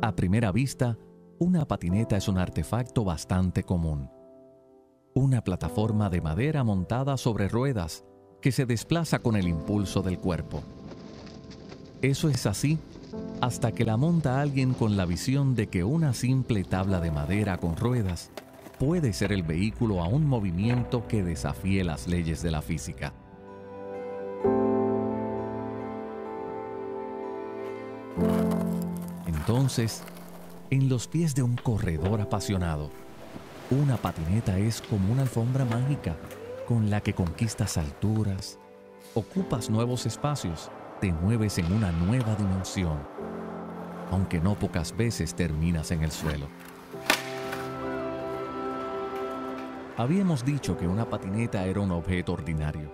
A primera vista, una patineta es un artefacto bastante común. Una plataforma de madera montada sobre ruedas que se desplaza con el impulso del cuerpo. Eso es así hasta que la monta alguien con la visión de que una simple tabla de madera con ruedas puede ser el vehículo a un movimiento que desafíe las leyes de la física. Entonces, en los pies de un corredor apasionado, una patineta es como una alfombra mágica con la que conquistas alturas, ocupas nuevos espacios, te mueves en una nueva dimensión, aunque no pocas veces terminas en el suelo. Habíamos dicho que una patineta era un objeto ordinario,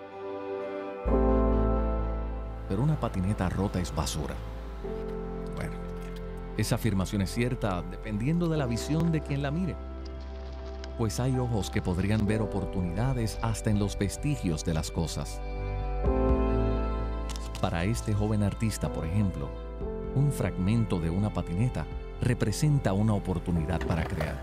pero una patineta rota es basura. Bueno, esa afirmación es cierta dependiendo de la visión de quien la mire, pues hay ojos que podrían ver oportunidades hasta en los vestigios de las cosas. Para este joven artista, por ejemplo, un fragmento de una patineta representa una oportunidad para crear.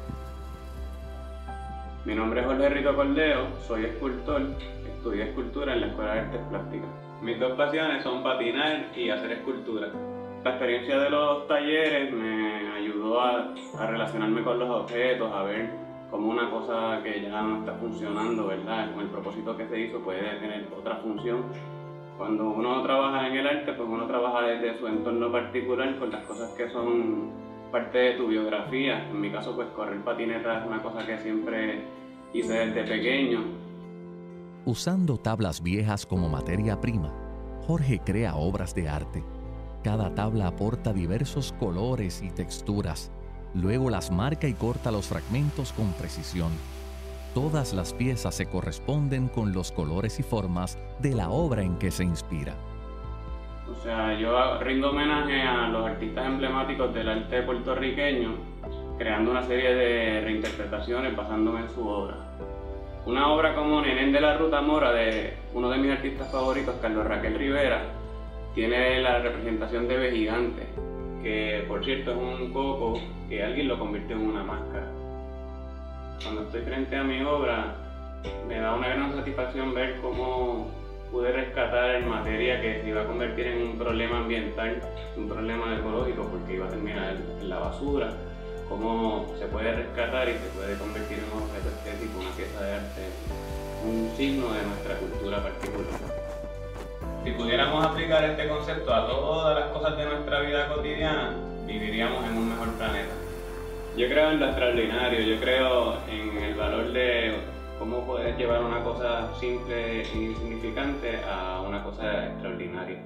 Mi nombre es Jorge Rito Cordero, soy escultor, estudié escultura en la Escuela de Artes Plásticas. Mis dos pasiones son patinar y hacer escultura. La experiencia de los talleres me ayudó a relacionarme con los objetos, a ver cómo una cosa que ya no está funcionando, ¿verdad?, con el propósito que se hizo, puede tener otra función. Cuando uno trabaja en el arte, pues uno trabaja desde su entorno particular con las cosas que son parte de tu biografía. En mi caso, pues correr patineta es una cosa que siempre hice desde pequeño. Usando tablas viejas como materia prima, Jorge crea obras de arte. Cada tabla aporta diversos colores y texturas. Luego las marca y corta los fragmentos con precisión. Todas las piezas se corresponden con los colores y formas de la obra en que se inspira. O sea, yo rindo homenaje a los artistas emblemáticos del arte puertorriqueño, creando una serie de reinterpretaciones basándome en su obra. Una obra como Nenén de la Ruta Mora, de uno de mis artistas favoritos, Carlos Raquel Rivera, tiene la representación de Vejigante, que por cierto es un coco que alguien lo convirtió en una máscara. Cuando estoy frente a mi obra, me da una gran satisfacción ver cómo pude rescatar materia que se iba a convertir en un problema ambiental, un problema ecológico, porque iba a terminar en la basura, cómo se puede rescatar y se puede convertir en un objeto estético, una pieza de arte, un signo de nuestra cultura particular. Si pudiéramos aplicar este concepto a todas las cosas de nuestra vida cotidiana, viviríamos en un mejor planeta. Yo creo en lo extraordinario, yo creo en el valor de cómo poder llevar una cosa simple e insignificante a una cosa extraordinaria.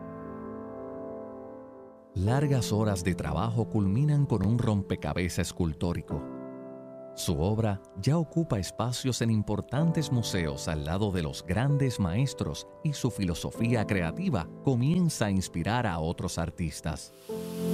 Largas horas de trabajo culminan con un rompecabezas escultórico. Su obra ya ocupa espacios en importantes museos al lado de los grandes maestros y su filosofía creativa comienza a inspirar a otros artistas.